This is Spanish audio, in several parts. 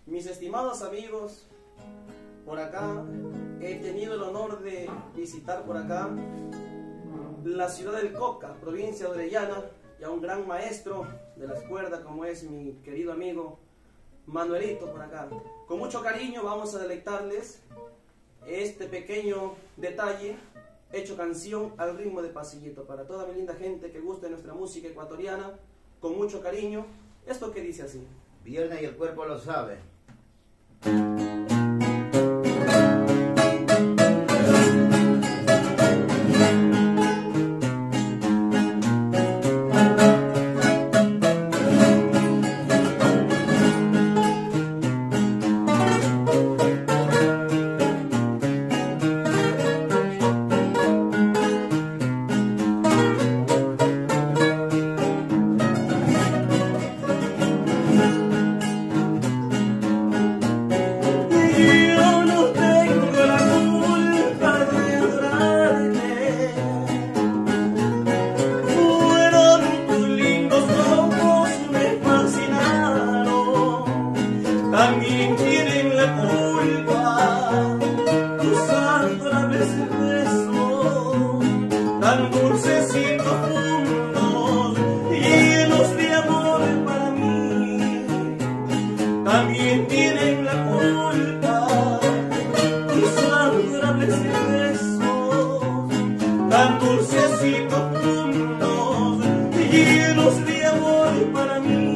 Mis estimados amigos, por acá he tenido el honor de visitar por acá la ciudad del Coca, provincia de Orellana, y a un gran maestro de las cuerdas como es mi querido amigo Manuelito por acá. Con mucho cariño vamos a deleitarles este pequeño detalle hecho canción al ritmo de pasillito para toda mi linda gente que guste de nuestra música ecuatoriana. Con mucho cariño, esto que dice así: Viernes y el cuerpo lo sabe. También tienen la culpa tus adorables besos, tan dulces y profundos, llenos de amor para mí. También tienen la culpa tus adorables besos, tan dulces y profundos, llenos de amor para mí.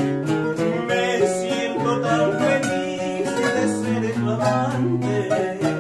Me siento tan feliz de ser tu amante.